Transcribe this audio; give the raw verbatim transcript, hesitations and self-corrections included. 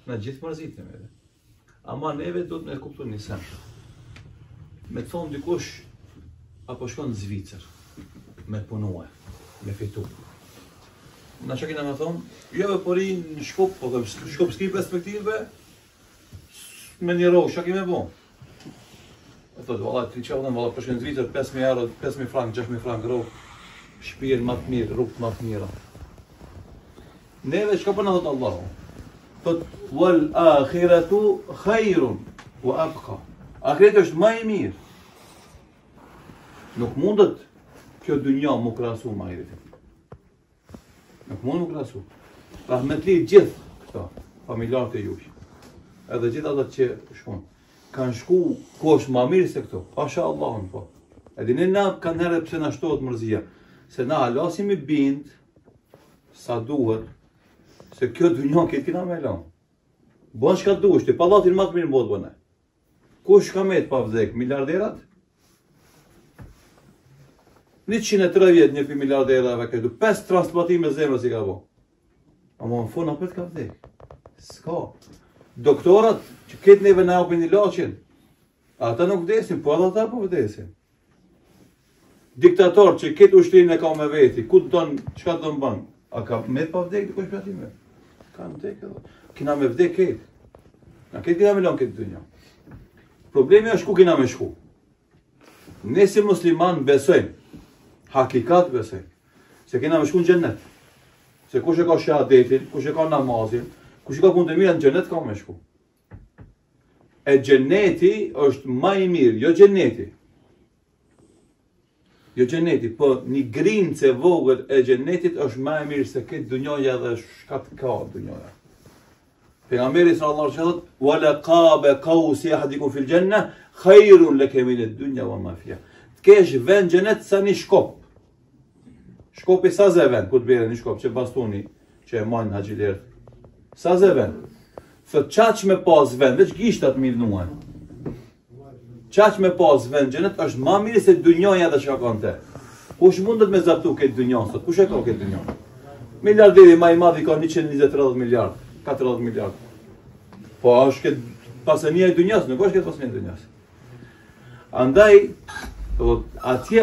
Na gjithë mërzitëm edhe. Ama neve do të me kuptu një sen. Me të thonë dikush, apo shkon në Zvicër, me punue, me fitu. Na që kina me thonë, jo e pori në shkup, po dhe shkup s'ki perspektive, me një rogë, që kime bo? E thotë, valla, tri qavë dhe valla, përshkën në Zvicër, pesë mijë euro, pesë mijë frank, gjashtë mijë frank rogë, shpirë më të mirë, rrugët më të mira. Neve çka po na thot Allahu? Thot wal akhiratu khairun wa abqa. Akireti është më i mirë. Nuk mundet kjo dynja mu krahasu me ahiretin. Nuk mund mu krahasu. Rahmetli gjithë këta familjarët e jush. Edhe gjithë ata që shkon kanë shku ku është më mirë se këto. Pasha Allahun po. Edhe ne na kanë herë pse na shtohet mërzia. Se na halasim i bind sa duhet se kjo dynja këtë kina me lan. Bon shka duhesh, ti pallatin më të mirë në botë bëne. Kush ka me të pa vdek? Miliarderat? njëqind e tridhjetë një pi miliarderave këtu, pesë transplantime zemrës i ka bo. Ama në fund apet ka vdek. S'ka. Doktorat që këtë neve na japin ilaçin, ata nuk vdesin, po edhe ata po vdesin. Diktator që këtë ushtrin e ka me veti, ku të donë, qka të donë banë? A ka me të pa vdek dikush për atime? Ka në vdek edhe. Kina me vdek këtë. Na këtë kina me lanë këtë dënja. Problemi është ku kina me shku. Ne si musliman besojmë, hakikat besojmë, se kina me shku në gjennet. Se kush e ka shahadetin, kush e ka namazin, kush e ka punë të mira në gjennet ka me shku. E gjenneti është ma i mirë, jo gjenneti. Jo gjenneti, po një grinë që vogët e gjennetit është ma e mirë se këtë dënjoja dhe shkat ka dënjoja. Pejgamberi sallallahu alaihi wasallam thotë: "Wala qaba qawsi ahadikum fil janna khairun laka min ad-dunya wa ma fiha." Të kesh vend xhenet sa një shkop. Shkopi sa ze vend, ku të bjerë një shkop që bastoni që e majnë haxhiler. Sa ze vend. Thot çaq me pas vend, veç gishtat mirë nuan. Çaq me pas vend xhenet është më mirë se dynjoja dhe çka kanë te. Kush mundet me zaptu këtë dynjon sot? Kush e ka këtë dynjon? Miliarderi më i madh i ka njëqind e njëzet e tridhjetë miliard, katërdhjetë miliard. Po është këtë pasënia e dynjas, nuk është këtë pasënia e dynjas. Andaj, atje